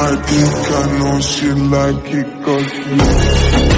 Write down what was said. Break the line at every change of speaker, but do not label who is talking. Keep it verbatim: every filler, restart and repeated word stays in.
I think I know she like it 'cause you